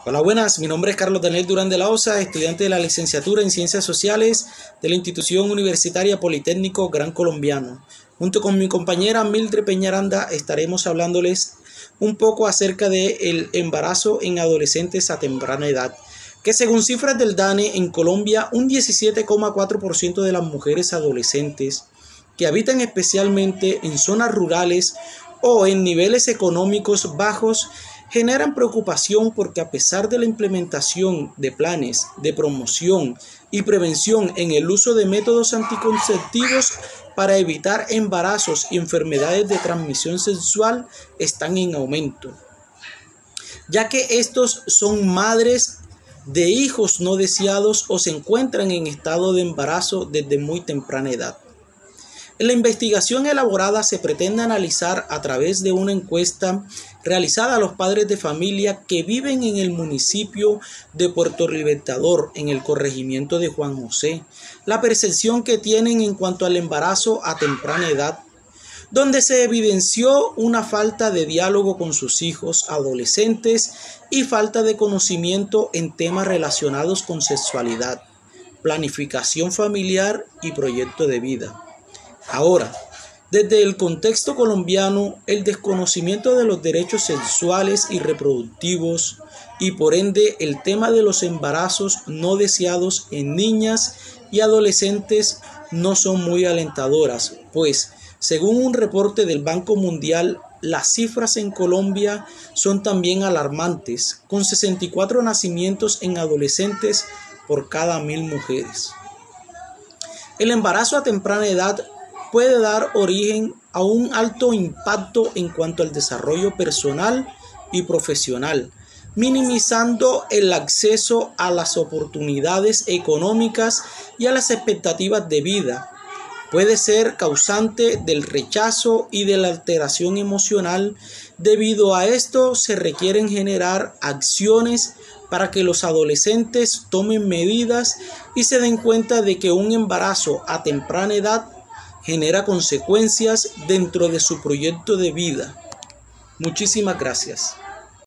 Hola, buenas. Mi nombre es Carlos Daniel Durán de la Osa, estudiante de la licenciatura en Ciencias Sociales de la Institución Universitaria Politécnico Gran Colombiano. Junto con mi compañera Mildred Peñaranda estaremos hablándoles un poco acerca del embarazo en adolescentes a temprana edad, que según cifras del DANE en Colombia, un 17,4% de las mujeres adolescentes que habitan especialmente en zonas rurales o en niveles económicos bajos generan preocupación porque a pesar de la implementación de planes de promoción y prevención en el uso de métodos anticonceptivos para evitar embarazos y enfermedades de transmisión sexual están en aumento, ya que estos son madres de hijos no deseados o se encuentran en estado de embarazo desde muy temprana edad. En la investigación elaborada se pretende analizar a través de una encuesta realizada a los padres de familia que viven en el municipio de Puerto Libertador, en el corregimiento de Juan José, la percepción que tienen en cuanto al embarazo a temprana edad, donde se evidenció una falta de diálogo con sus hijos adolescentes y falta de conocimiento en temas relacionados con sexualidad, planificación familiar y proyecto de vida. Ahora, desde el contexto colombiano, el desconocimiento de los derechos sexuales y reproductivos y por ende el tema de los embarazos no deseados en niñas y adolescentes no son muy alentadoras, pues según un reporte del Banco Mundial, las cifras en Colombia son también alarmantes, con 64 nacimientos en adolescentes por cada 1.000 mujeres. El embarazo a temprana edad puede dar origen a un alto impacto en cuanto al desarrollo personal y profesional, minimizando el acceso a las oportunidades económicas y a las expectativas de vida. Puede ser causante del rechazo y de la alteración emocional. Debido a esto, se requieren generar acciones para que los adolescentes tomen medidas y se den cuenta de que un embarazo a temprana edad genera consecuencias dentro de su proyecto de vida. Muchísimas gracias.